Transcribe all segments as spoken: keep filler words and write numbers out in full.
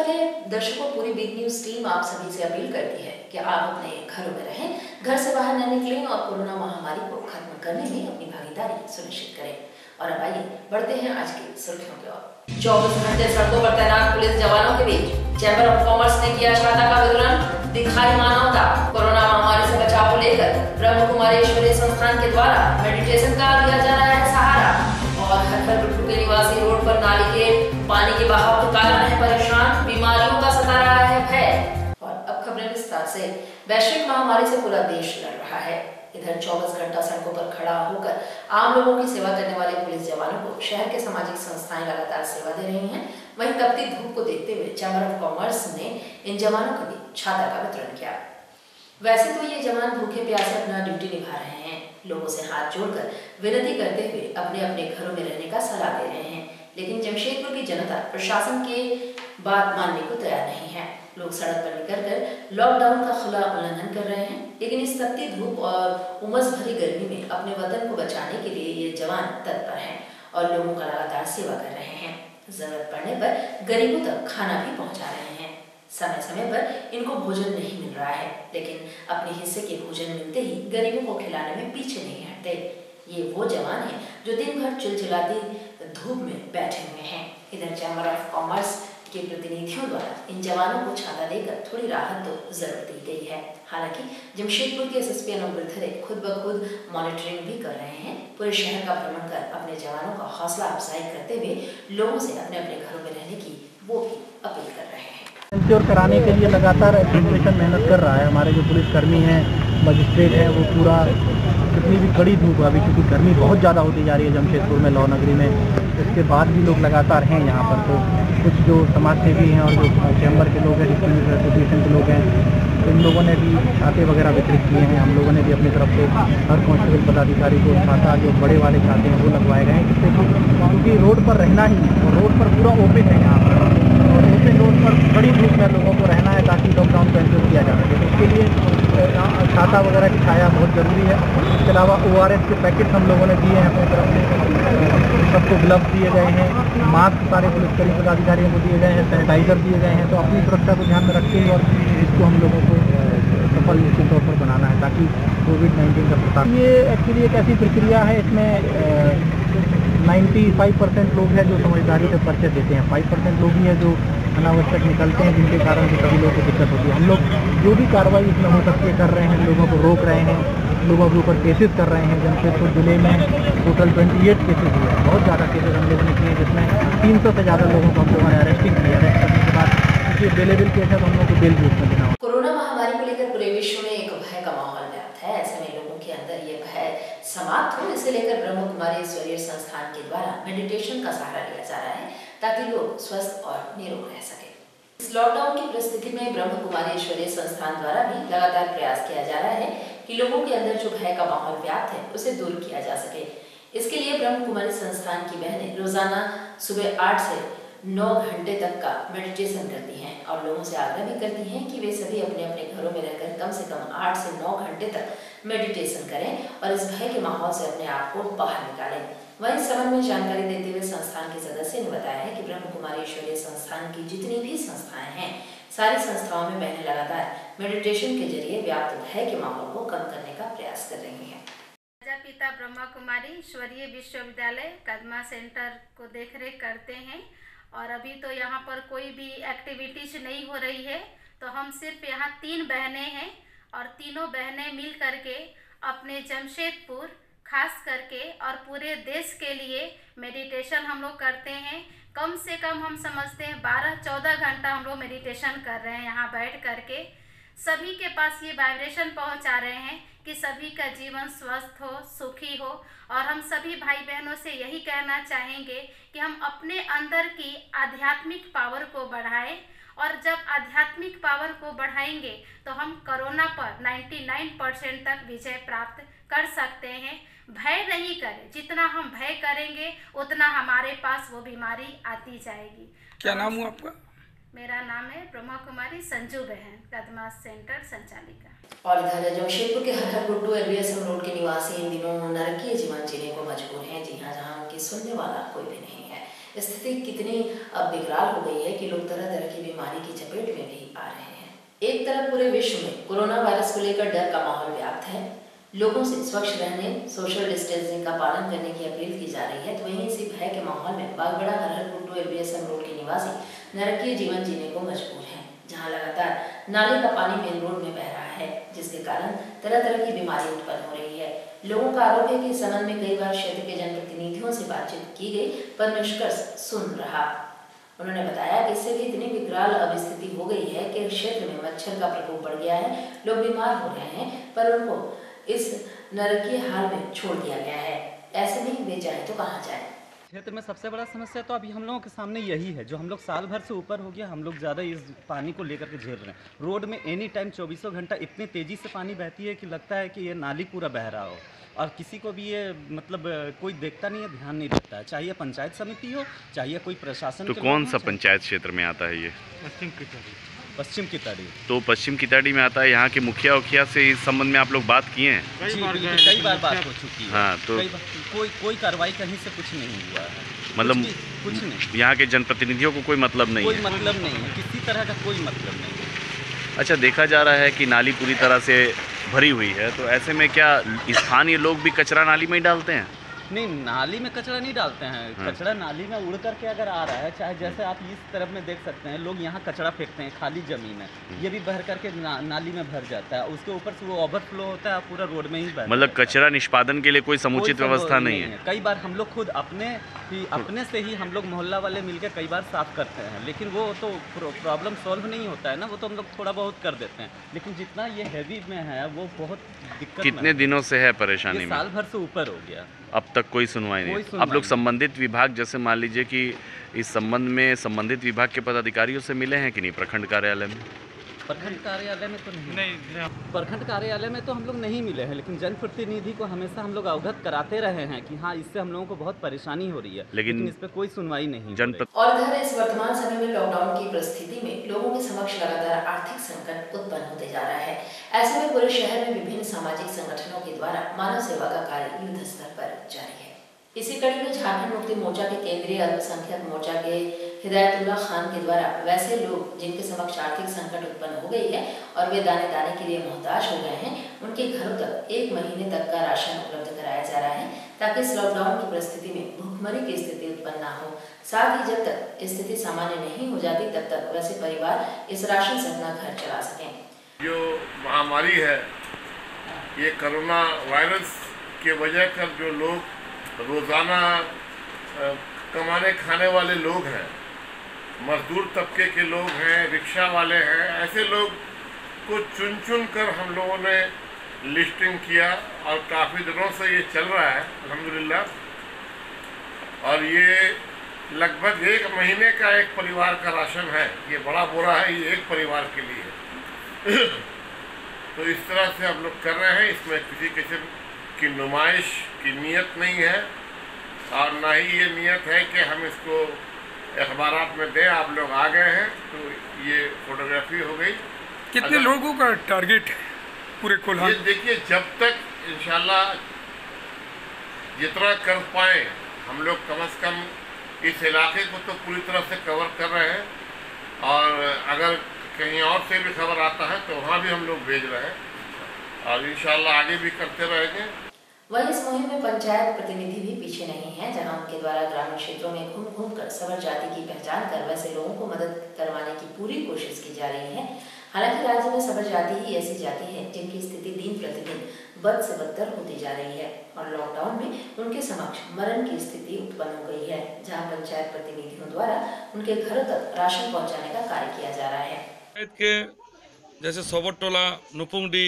पहले दर्शकों, पूरी बिग न्यूज टीम आप सभी से अपील करती है कि आप अपने घरों में रहें, घर से बाहर न निकलें और कोरोना महामारी को खत्म करने में अपनी भागीदारी सुनिश्चित करें। और अब आइए बढ़ते हैं आज की सुर्खियों की ओर। चौबीस घंटे सड़कों पर तैनात पुलिस जवानों के बीच चैंबर ऑफ कॉमर्स ने किया छाता का वितरण, दिखाई मानवता। कोरोना महामारी से बचाव को लेकर ब्रह्म कुमारी ईश्वरीय संस्थान के द्वारा मेडिटेशन का दिया जा रहा है सहारा। और हर हर गुड्डू के निवासी रोड पर नाली के पानी के बहाव के कारण है परेशान, बीमारियों का सता रहा है भय। और अब खबरें विस्तार से। वैश्विक महामारी से पूरा देश लड़ रहा है। इधर चौबीस घंटा सड़कों पर खड़ा होकर आम लोगों की सेवा करने वाले पुलिस जवानों को शहर के सामाजिक संस्थाएं लगातार सेवा दे रही हैं। वहीं तपती धूप को देखते हुए चैंबर ऑफ कॉमर्स ने इन जवानों के लिए छाता का वितरण किया। वैसे तो ये जवान भूखे प्यासे अपना ड्यूटी निभा रहे हैं, लोगों से हाथ जोड़कर विनती करते हुए अपने अपने घरों में रहने का सलाह दे रहे हैं, लेकिन जमशेदपुर की जनता प्रशासन के बात मानने को तैयार नहीं है। लोग सड़क पर निकलकर लॉकडाउन का खुला उल्लंघन कर रहे हैं, लेकिन इस तपती धूप और उमस भरी गर्मी में अपने वतन को बचाने के लिए ये जवान तत्पर हैं और लोगों का लगातार सेवा कर रहे हैं। जरूरत पड़ने पर गरीबों तक खाना भी पहुंचा रहे हैं। समय समय पर इनको भोजन नहीं मिल रहा है, लेकिन अपने हिस्से के भोजन मिलते ही गरीबों को खिलाने में पीछे नहीं हटते। ये वो जवान हैं जो दिन भर चिलचिलाती धूप में बैठे हुए हैं। इधर चैंबर ऑफ कॉमर्स के प्रतिनिधियों द्वारा इन जवानों को छाता देकर थोड़ी राहत तो जरूर दी गई है। हालांकि जमशेदपुर के एसएसपी अनुप गिरधरे खुद ब खुद मॉनिटरिंग भी कर रहे हैं। पूरे शहर का भ्रमण कर अपने जवानों का हौसला अफजाई करते हुए लोगों से अपने अपने घरों में रहने की वो भी अपील कर रहे हैं। इंश्योर कराने के लिए लगातार एडमिनिस्ट्रेशन मेहनत कर रहा है। हमारे जो पुलिसकर्मी हैं, मजिस्ट्रेट हैं, वो पूरा कितनी भी कड़ी धूप अभी, क्योंकि गर्मी बहुत ज़्यादा होती जा रही है जमशेदपुर में, लौ नगरी में, इसके बाद भी लोग लगातार हैं यहाँ पर। तो कुछ जो समाज सेवी हैं और जो चैम्बर के लोग हैं, डिस्ट्रिक्ट एसोसिएशन के लोग हैं, इन लोगों ने भी छाते वगैरह वितरित किए हैं। हम लोगों ने भी अपनी तरफ से हर कांस्टेबल पदाधिकारी को छाता, जो बड़े वाले छाते हैं, वो लगवाए गए हैं, जिससे क्योंकि रोड पर रहना ही है और रोड पर पूरा ओपन है यहाँ पर, और ओपन रोड पर बड़ी धूप में लोगों को रहना है ताकि लॉकडाउन को एंश्योर किया जा सके। तो इसके लिए छाता वगैरह की छाया बहुत ज़रूरी है। इसके अलावा ओ आर एस के पैकेट हम लोगों ने दिए हैं अपनी तरफ से, सबको ग्लव्स दिए गए हैं, मास्क सारे पुलिसकर्मी पदाधिकारियों को दिए गए हैं, सैनिटाइजर दिए गए हैं। तो अपनी सुरक्षा को ध्यान में रखते हुए और इसको हम लोगों को सफल निश्चित तौर पर बनाना है ताकि कोविड नाइन्टीन का प्रसार। ये एक्चुअली एक ऐसी प्रक्रिया है, इसमें पचानवे परसेंट लोग हैं जो समझदारी से पर्चे देते हैं, पाँच परसेंट लोग ही हैं जो अनावश्यक निकलते हैं, जिनके कारण से सभी लोगों को दिक्कत होती है। हम लोग जो भी कार्रवाई इसमें हो सकती है कर रहे हैं, लोगों को रोक रहे हैं, लोगों के ऊपर केसेस कर रहे हैं। जमशेदपुर जिले में टोटल अट्ठाईस केसेस हुए हैं, बहुत ज़्यादा केसेस हम लोगों ने किए, जिसमें तीन सौ से ज़्यादा लोगों को हम लोगों ने अरेस्टिंग किया। अरेस्ट करने के बाद क्योंकि बेलेबल केस है तो हम लोग को बेल भी उसमें देना। कोरोना महामारी को लेकर पूरे विश्व में एक भय का माहौल व्याप्त है। ऐसे में लोगों के अंदर ये भय समाप्त हो, इसे लेकर ब्रह्म कुमारी ईश्वरीय संस्थान के द्वारा मेडिटेशन का सहारा लिया जा रहा है ताकि लोग स्वस्थ और निरोग रह सके। इस लॉकडाउन की परिस्थिति में ब्रह्म कुमारी ईश्वरीय संस्थान द्वारा भी लगातार प्रयास किया जा रहा है कि लोगों के अंदर जो भय का माहौल व्याप्त है उसे दूर किया जा सके। इसके लिए ब्रह्म कुमारी संस्थान की बहनें रोजाना सुबह आठ से नौ घंटे तक का मेडिटेशन करती हैं और लोगों से आग्रह भी करती हैं कि वे सभी अपने अपने घरों में रहकर कम से कम आठ से नौ घंटे तक मेडिटेशन करें और इस भय के माहौल से अपने आप को बाहर निकालें। वहीं इस संबंध में जानकारी देते हुए संस्थान के सदस्य ने बताया है कि ब्रह्म कुमारी ईश्वरीय संस्थान की जितनी भी संस्थाएं हैं, सारी संस्थाओं में बहनें लगातार मेडिटेशन के जरिए व्याप्त भय के माहौल को कम करने का प्रयास कर रही हैं। पिता ब्रह्मा कुमारी ईश्वरीय विश्वविद्यालय कदमा सेंटर को देखरेख करते हैं और अभी तो यहाँ पर कोई भी एक्टिविटीज नहीं हो रही है, तो हम सिर्फ यहाँ तीन बहनें हैं और तीनों बहनें मिल करके अपने जमशेदपुर खास करके और पूरे देश के लिए मेडिटेशन हम लोग करते हैं। कम से कम हम समझते हैं बारह चौदह घंटा हम लोग मेडिटेशन कर रहे हैं यहाँ बैठ करके। सभी के पास ये वाइब्रेशन पहुंचा रहे हैं कि सभी का जीवन स्वस्थ हो, सुखी हो। और हम सभी भाई बहनों से यही कहना चाहेंगे कि हम अपने अंदर की आध्यात्मिक पावर को बढ़ाएं और जब आध्यात्मिक पावर को बढ़ाएंगे तो हम कोरोना पर निन्यानवे परसेंट तक विजय प्राप्त कर सकते हैं। भय नहीं करें, जितना हम भय करेंगे उतना हमारे पास वो बीमारी आती जाएगी। क्या नाम हुआ आपका? मेरा नाम है ब्रह्मा कुमारी संजू बहन, कदमा सेंटर संचालिका। और इधर जमशेदपुर के हर हर गुड्डू एलबीएसएम रोड के निवासी इन दिनों नरकीय जीवन जीने को मजबूर हैं। जी हाँ, जहाँ उनकी सुनने वाला कोई भी नहीं है। स्थिति कितनी अब बेकरार हो गई है कि लोग तरह तरह की बीमारी की चपेट में भी आ रहे हैं। एक तरफ पूरे विश्व में कोरोना वायरस को लेकर डर का माहौल व्याप्त है, लोगों से स्वच्छ रहने, सोशल डिस्टेंसिंग का पालन करने की अपील की जा रही है, तो वहीं इसी भय के माहौल में बागबड़ा हरहरपुर एलबीएसएम रोड के निवासी नरकीय जीवन जीने को मजबूर हैं, जहां लगातार नाले का पानी मेन रोड में बह रहा है, जिसके कारण तरह तरह की बीमारी उत्पन्न हो रही है। लोगों का आरोप है कि इस संबंध में कई बार क्षेत्र के जनप्रतिनिधियों से बातचीत की गई, पर निष्कर्ष सुन रहा। उन्होंने बताया कि इससे भी इतनी विकराल अब स्थिति हो गई है कि क्षेत्र में मच्छर का प्रकोप बढ़ गया है, लोग बीमार हो रहे हैं, पर उनको इस नरकीय हाल में छोड़ दिया गया है। ऐसे में वे जाए तो कहाँ जाए। क्षेत्र में सबसे बड़ा समस्या तो अभी हम लोगों के सामने यही है, जो हम लोग साल भर से ऊपर हो गया, हम लोग ज़्यादा इस पानी को लेकर के झेल रहे हैं। रोड में एनी टाइम चौबीसों घंटा इतनी तेज़ी से पानी बहती है कि लगता है कि ये नाली पूरा बह रहा हो, और किसी को भी ये मतलब कोई देखता नहीं है, ध्यान नहीं देता है, चाहे पंचायत समिति हो, चाहे कोई प्रशासन। तो कौन सा पंचायत क्षेत्र में आता है ये? पश्चिम की पश्चिम की ताड़ी। तो पश्चिम की ताड़ी में आता है। यहाँ के मुखिया उखिया से इस संबंध में आप लोग बात किए हैं? कई बार कई बार बात हो चुकी है। हाँ, तो कोई कोई कार्रवाई कहीं से कुछ नहीं हुआ है, मतलब कुछ, कुछ नहीं। यहाँ के जनप्रतिनिधियों को कोई मतलब नहीं कोई है? मतलब नहीं है, किसी तरह का कोई मतलब नहीं है। अच्छा, देखा जा रहा है कि नाली पूरी तरह से भरी हुई है, तो ऐसे में क्या स्थानीय लोग भी कचरा नाली में ही डालते हैं? नहीं, नाली में कचरा नहीं डालते हैं। हाँ। कचरा नाली में उड़ करके अगर आ रहा है, चाहे जैसे आप इस तरफ में देख सकते हैं, लोग यहाँ कचरा फेंकते हैं, खाली जमीन है, ये भी बह करके ना, नाली में भर जाता है, उसके ऊपर से वो ओवरफ्लो होता है, पूरा रोड में ही बह। मतलब कचरा निष्पादन के लिए कोई समुचित व्यवस्था नहीं है। कई बार हम लोग खुद अपने ही अपने से ही हम लोग मोहल्ला वाले मिलकर कई बार साफ करते हैं, लेकिन वो तो प्रॉब्लम सॉल्व नहीं होता है ना, वो तो हम लोग थोड़ा बहुत कर देते हैं, लेकिन जितना ये हैवी में है वो बहुत दिक्कत। कितने दिनों से है परेशानी में? साल भर से ऊपर हो गया, अब तक कोई सुनवाई नहीं। सुनवाई आप लोग संबंधित विभाग, जैसे मान लीजिए कि इस संबंध में संबंधित विभाग के पदाधिकारियों से मिले हैं कि नहीं? प्रखंड कार्यालय में? प्रखंड कार्यालय में तो नहीं नहीं प्रखंड कार्यालय में तो हम लोग नहीं मिले हैं, लेकिन जनप्रतिनिधि को हमेशा हम लोग अवगत कराते रहे हैं कि हाँ, इससे हम लोगों को बहुत परेशानी हो रही है, लेकिन, लेकिन इस पर कोई सुनवाई नहीं। जनप्रति और इधर इस वर्तमान समय में लॉकडाउन की परिस्थिति में लोगों के समक्ष लगातार आर्थिक संकट उत्पन्न होते जा रहा है। ऐसे में पूरे शहर में विभिन्न सामाजिक संगठनों के द्वारा मानव सेवा का कार्य युद्ध स्तर पर जारी है। इसी कड़ी में झारखंड मुक्ति मोर्चा के केंद्रीय अल्पसंख्यक मोर्चा के हिदायतुल्लाह खान के द्वारा वैसे लोग जिनके समक्ष आर्थिक संकट उत्पन्न हो गई है और वे दाने दाने के लिए मोहताज हो गए हैं, उनके घरों तक एक महीने तक का राशन उपलब्ध कराया जा रहा है, ताकि इस लॉकडाउन की परिस्थिति में भूखमरी की स्थिति उत्पन्न ना हो। साथ ही जब तक स्थिति सामान्य नहीं हो जाती, तब तक वैसे परिवार इस राशन से अपना घर चला सकें। जो महामारी है, ये कोरोना वायरस के वजह कर जो लोग रोज़ाना कमाने खाने वाले लोग हैं, मजदूर तबके के लोग हैं, रिक्शा वाले हैं, ऐसे लोग को चुन चुन कर हम लोगों ने लिस्टिंग किया और काफ़ी दिनों से ये चल रहा है अल्हम्दुलिल्लाह। और ये लगभग एक महीने का एक परिवार का राशन है। ये बड़ा बोरा है, ये एक परिवार के लिए। तो इस तरह से हम लोग कर रहे हैं, इसमें किसी किस्म की नुमाइश की नीयत नहीं है, और ना ही ये नीयत है कि हम इसको अखबारात में दें। आप लोग आ गए हैं तो ये फोटोग्राफी हो गई। कितने लोगों का टारगेट है पूरे कोल्हान? ये देखिए, जब तक इंशाल्लाह जितना कर पाए हम लोग, कम से कम इस इलाके को तो पूरी तरह से कवर कर रहे हैं, और अगर कहीं और से भी खबर आता है तो वहाँ भी हम लोग भेज रहे हैं, और इंशाल्लाह आगे भी करते रहेंगे। वहीं इस मुहिम में पंचायत प्रतिनिधि भी पीछे नहीं है, जहां उनके द्वारा ग्रामीण क्षेत्रों में घूम घूम कर सबर जाति की पहचान कर वैसे लोगों को मदद करवाने की पूरी कोशिश की जा रही है। हालांकि राज्य में सबर जाति ही ऐसी जाति है जिनकी स्थिति दिन प्रतिदिन बद से बदतर होती जा रही है, और लॉकडाउन में उनके समक्ष मरण की स्थिति उत्पन्न हो गई है, जहाँ पंचायत प्रतिनिधियों द्वारा उनके घरों तक राशन पहुँचाने का कार्य किया जा रहा है। के जैसे सोबरटोला, नुपुंगडी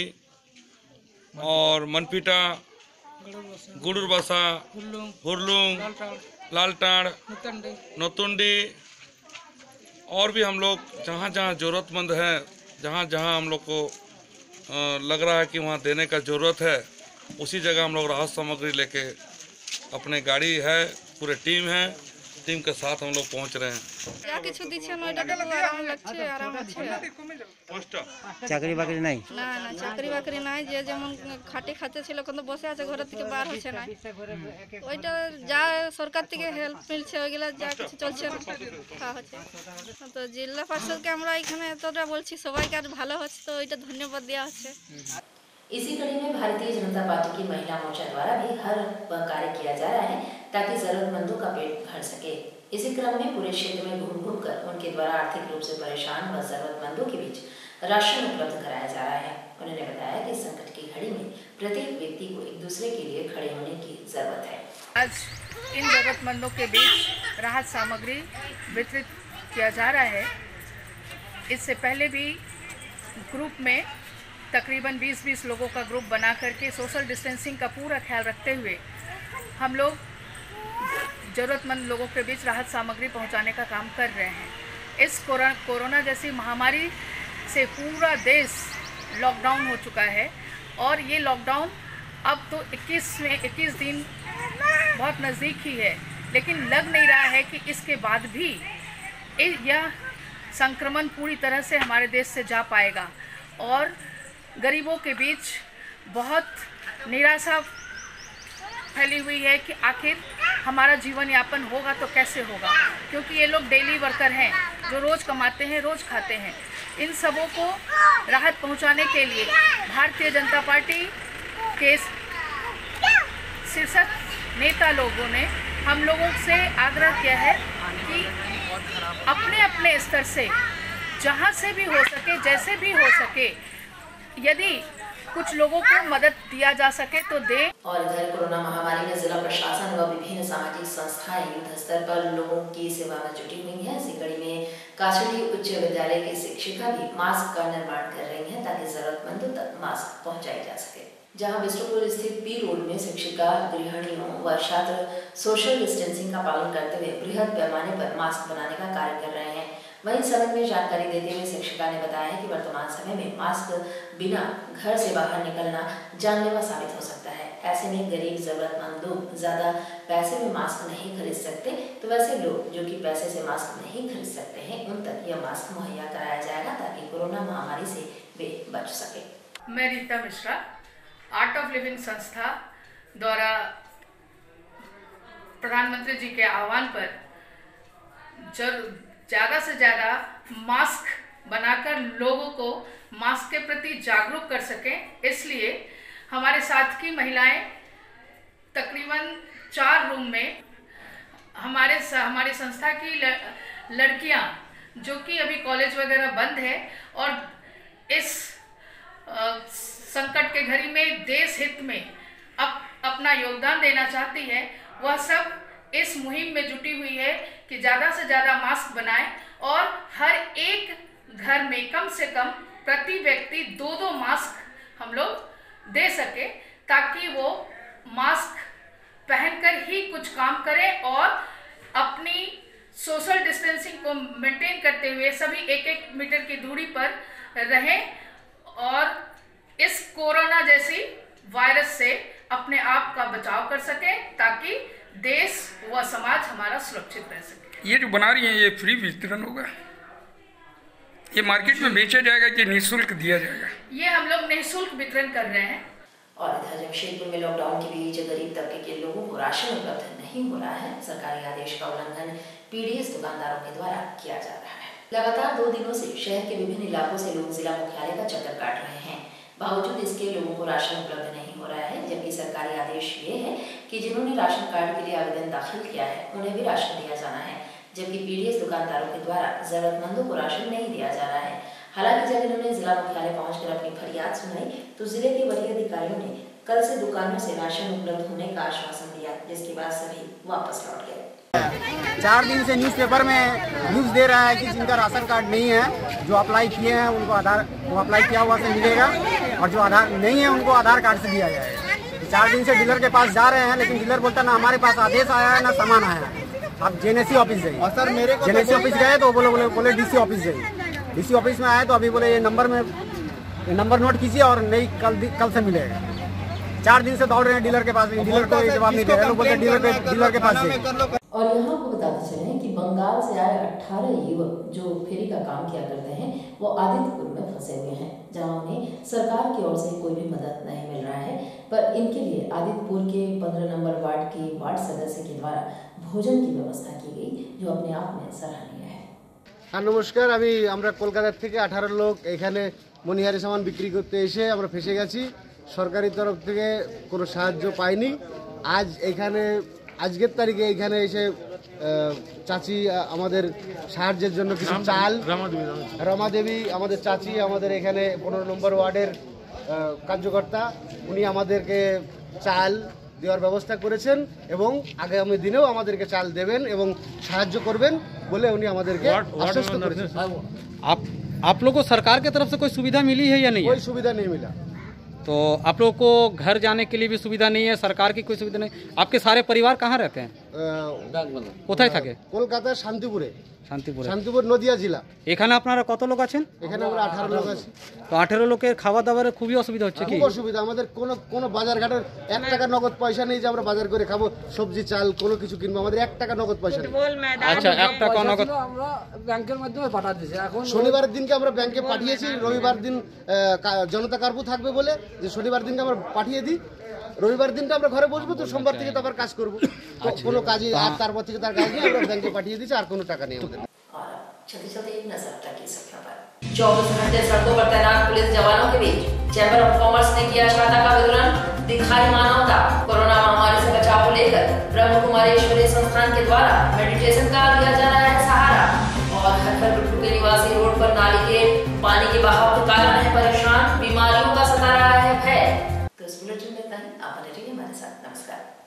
और मनपीटा, गुडुरबासा, हुरलुंग, लालटाड़, नोतुंडी, और भी हम लोग जहाँ जहाँ ज़रूरतमंद हैं, जहाँ जहाँ हम लोग को लग रहा है कि वहाँ देने का ज़रूरत है, उसी जगह हम लोग राहत सामग्री लेके, अपने गाड़ी है, पूरे टीम है, टीम के साथ हम लोग पहुंच रहे हैं। যা কিছু দিচ্ছেন ওইটাতে তো আরাম লাগছে, আরাম আছে। চাকরি বাকরি নাই? না না চাকরি বাকরি নাই, যে যেমন খাটে খাতে ছিল কিন্তু বসে আছে ঘর থেকে বার হচ্ছে না। ওইটা যা সরকার থেকে হেল্প মিলছে ওইগুলা যা কিছু চলছে না খাওয়া হচ্ছে। তো জেলা পরিষদকে আমরা এখানে এতটা বলছি সবাইকে আর ভালো হচ্ছে, তো ওইটা ধন্যবাদ দেওয়া হচ্ছে। इसी कड़ी में भारतीय जनता पार्टी की महिला मोर्चा द्वारा भी हर वह कार्य किया जा रहा है ताकि जरूरतमंदों का पेट भर सके। इसी क्रम में पूरे क्षेत्र में घूम घूम कर उनके द्वारा आर्थिक रूप से परेशान व जरूरतमंदों के बीच राशन उपलब्ध कराया जा रहा है। उन्होंने बताया कि संकट की घड़ी में प्रत्येक व्यक्ति को एक दूसरे के लिए खड़े होने की जरूरत है। आज इन जरूरतमंदों के बीच राहत सामग्री वितरित किया जा रहा है। इससे पहले भी ग्रुप में तकरीबन बीस बीस लोगों का ग्रुप बना करके सोशल डिस्टेंसिंग का पूरा ख्याल रखते हुए हम लोग ज़रूरतमंद लोगों के बीच राहत सामग्री पहुंचाने का काम कर रहे हैं। इस कोरोना जैसी महामारी से पूरा देश लॉकडाउन हो चुका है और ये लॉकडाउन अब तो इक्कीस में इक्कीस दिन बहुत नज़दीक ही है, लेकिन लग नहीं रहा है कि इसके बाद भी यह संक्रमण पूरी तरह से हमारे देश से जा पाएगा और गरीबों के बीच बहुत निराशा फैली हुई है कि आखिर हमारा जीवन यापन होगा तो कैसे होगा, क्योंकि ये लोग डेली वर्कर हैं जो रोज़ कमाते हैं रोज़ खाते हैं। इन सबों को राहत पहुंचाने के लिए भारतीय जनता पार्टी के शीर्षक नेता लोगों ने हम लोगों से आग्रह किया है कि अपने अपने स्तर से जहां से भी हो सके जैसे भी हो सके यदि कुछ लोगों को मदद दिया जा सके तो दे। और इधर कोरोना महामारी में जिला प्रशासन व विभिन्न सामाजिक संस्थाएं युद्ध स्तर पर लोगों की सेवा में जुटी हुई हैं। इसी कड़ी में कासड़ी उच्च विद्यालय की शिक्षिका भी मास्क का निर्माण कर रही हैं ताकि जरूरतमंदों तक मास्क पहुंचाए जा सके। जहां बिष्टुपुर स्थित पी रोड में शिक्षिका, गृहिणियों व छात्र सोशल डिस्टेंसिंग का पालन करते हुए बृहद पैमाने पर मास्क बनाने का कार्य कर रहे हैं। वहीं इस संबंध में जानकारी देते हुए शिक्षिका ने बताया कि वर्तमान समय में मास्क बिना घर से बाहर निकलना जानलेवा साबित हो सकता है। ऐसे में गरीब जरूरतमंद लोग ज्यादा पैसे में मास्क नहीं खरीद सकते, तो वैसे लोग जो कि पैसे से मास्क नहीं खरीद सकते हैं उन तक यह मास्क मुहैया कराया जाएगा ताकि कोरोना महामारी से वे बच सके। मैं Rita Mishra, art of living संस्था द्वारा प्रधानमंत्री जी के आह्वान पर ज़्यादा से ज़्यादा मास्क बनाकर लोगों को मास्क के प्रति जागरूक कर सकें, इसलिए हमारे साथ की महिलाएं तकरीबन चार रूम में हमारे हमारी संस्था की लड़कियां जो कि अभी कॉलेज वगैरह बंद है और इस संकट के घड़ी में देश हित में अप, अपना योगदान देना चाहती है, वह सब इस मुहिम में जुटी हुई है कि ज़्यादा से ज़्यादा मास्क बनाएं और हर एक घर में कम से कम प्रति व्यक्ति दो दो मास्क हम लोग दे सके ताकि वो मास्क पहनकर ही कुछ काम करें और अपनी सोशल डिस्टेंसिंग को मेंटेन करते हुए सभी एक एक मीटर की दूरी पर रहें और इस कोरोना जैसी वायरस से अपने आप का बचाव कर सकें ताकि देश व समाज हमारा सुरक्षित रह सके। ये जो बना रही हैं ये फ्री वितरण होगा, ये मार्केट में बेचा जाएगा कि निःशुल्क दिया जाएगा? ये हम लोग निःशुल्क वितरण कर रहे हैं। और इधर जमशेदपुर में लॉकडाउन के बीच गरीब तबके के लोगों को राशन उपलब्ध नहीं हो रहा है। सरकारी आदेश का उल्लंघन पीडीएस दुकानदारों के द्वारा किया जा रहा है। लगातार दो दिनों से शहर के विभिन्न इलाकों से लोग जिला मुख्यालय का चक्कर काट रहे हैं, बावजूद इसके लोगों को राशन उपलब्ध नहीं हो रहा है, जबकि सरकारी आदेश ये है कि जिन्होंने राशन कार्ड के लिए आवेदन दाखिल किया है उन्हें भी राशन दिया जाना है, जबकि पीडीएस दुकानदारों के द्वारा जरूरतमंदों को राशन नहीं दिया जा रहा है। हालांकि जब इन्होंने जिला मुख्यालय पहुंचकर अपनी फरियाद सुनाई तो जिले के वरीय अधिकारियों ने कल से दुकानों से राशन उपलब्ध होने का आश्वासन दिया, जिसके बाद सभी वापस लौट गए। चार दिन से न्यूज़पेपर में न्यूज़ दे रहा है कि जिनका राशन कार्ड नहीं है, जो अप्लाई किए हैं उनको आधार वो अप्लाई किया हुआ से मिलेगा और जो आधार नहीं है उनको आधार कार्ड से दिया जाएगा। चार दिन से डीलर के पास जा रहे हैं, लेकिन डीलर बोलता ना हमारे पास आदेश आया है ना सामान आया है, आप जेएनएससी ऑफिस जाइए। सर मेरे को जेएनएससी ऑफिस गए तो बोले बोले बोले डीसी ऑफिस जाइए। डीसी ऑफिस में आए तो अभी बोले ये नंबर में ये नंबर नोट कीजिए और नहीं कल कल से मिलेगा। चार दिन से दौड़ रहे हैं डीलर के पास, डीलर को जवाब नहीं दे रहे, लोग बोलते डीलर के डीलर के पास जाइए। और यहाँ को बताते चले कि बंगाल से आए अठारह युवक जो फेरी का काम किया करते हैं वो आदित्यपुर में फंसे हुए हैं, जहाँ उन्हें सरकार की ओर से कोई भी मदद नहीं मिल रहा है। पर इनके लिए आदित्यपुर के पंद्रह नंबर वार्ड के वार्ड सदस्य के द्वारा भोजन की व्यवस्था की गई, जो अपने आप में सराहनीय है। हाँ नमस्कार, अभी আমরা কলকাতা থেকে আঠারো লোক এখানে মনিহারি সামান বিক্রি করতে এসে আমরা ফেসে গেছি। সরকারি তরফ থেকে কোনো সাহায্য পাইনি। আজ এখানে আজকের তারিখে এখানে এসে চাচি আমাদের সাহায্যের জন্য কিছু চাল, রমা দেবী আমাদের চাচি, আমাদের এখানে পনেরো নম্বর ওয়ার্ডের কার্যকর্তা, উনি আমাদেরকে চাল দেওয়ার ব্যবস্থা করেছেন এবং আগামী দিনেও আমাদেরকে চাল দেবেন এবং সাহায্য করবেন বলে উনি আমাদেরকে আশ্বস্ত করেছেন। आप आप लोगों को सरकार की तरफ से कोई सुविधा मिली है या नहीं? कोई सुविधा नहीं मिला। तो आप लोगों को घर जाने के लिए भी सुविधा नहीं है, सरकार की कोई सुविधा नहीं। आपके सारे परिवार कहाँ रहते हैं? কোথায় থাকে? কলকাতা শান্তিপুরে। শান্তিপুরে। শান্তিপুর নদিয়া জেলা। এখানে আপনারা কত লোক আছেন? এখানে আমরা আঠারো লোক আছি। তো আঠারো লোকের খাওয়া দাওয়ার খুবই অসুবিধা হচ্ছে কি? খুব অসুবিধা, আমাদের কোনো কোনো বাজার ঘাটের এক টাকা নগদ পয়সা নেই যে আমরা বাজার করে খাবো, সবজি চাল কোনো কিছু কিনবো, আমাদের এক টাকা নগদ পয়সা নেই। আচ্ছা, এক টাকা নগদ আমরা ব্যাংকের মাধ্যমে পাঠিয়ে দিয়েছি। এখন শনিবার দিনকে আমরা ব্যাংকে পাঠিয়েছি, রবিবার দিন জনতা কার্ফু থাকবে বলে যে শনিবার দিনকে আমরা পাঠিয়ে দিই। রবিবার দিনটা আমরা ঘরে বসবো, তো সোমবার থেকে তো আবার কাজ করবো, কোনো কাজই আর তারপর থেকে তার কাজ নেই, আমরা ব্যাংকে পাঠিয়ে দিচ্ছি, আর কোনো টাকা নেই আমাদের। चलते चलते एक नजर की संख्या पर चौबीस घंटे सड़कों पर तैनात पुलिस जवानों के बीच चैम्बर ऑफ कॉमर्स ने किया छाता का वितरण, दिखाई मानवता। कोरोना महामारी से बचाव को लेकर ब्रह्म कुमारेश्वरी संस्थान के द्वारा मेडिटेशन का दिया जा रहा है सहारा। और हर हर गुट्टू के निवासी रोड पर नाली के पानी के बहाव के कारण है परेशान, बीमारियों का सता रहा है भय। तो इस बुलेटिन में इतना ही। आप बने रहिए हमारे साथ। नमस्कार।